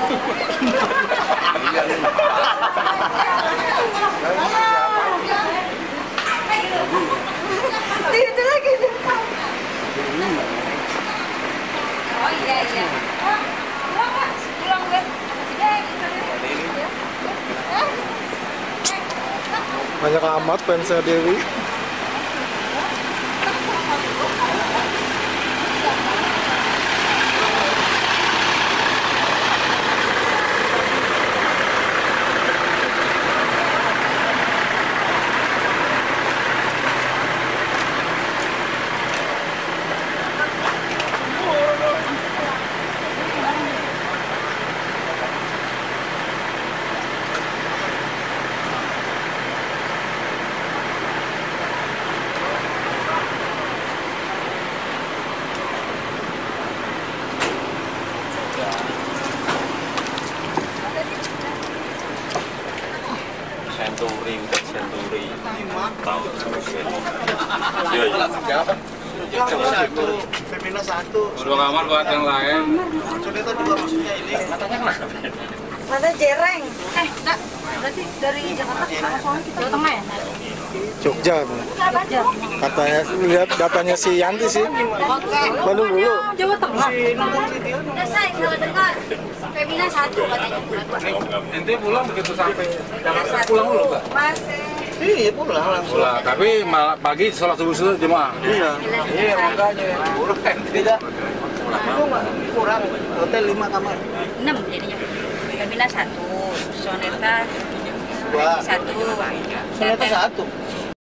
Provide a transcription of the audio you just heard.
Itu lagi. Oh iya iya. Pulang gue. Banyak amat fansnya Dewi. Senturi, udah Senturi. Tahu Satu, Femina satu. dua kamar buat yang lain. Soneta dua maksudnya ini. Katanya kenapa? Mana jereng? Enggak. Berarti dari Jakarta langsung kita Jawa Tengah ya? Jogja. Katanya lihat datanya si Yanti sih. Bandung dulu. Jawa Tengah. Udah saya kalau dengar Femina satu katanya. Nanti pulang begitu sampai Jakarta pulang dulu nggak? Masih. Iya pulang langsung. Pulang, tapi pagi sholat subuh jemaah. Iya. Iya makanya. Tidak. Kurang. Hotel 5 kamar. 6 jadinya. Femina satu, Soneta Dua. satu. Soneta satu.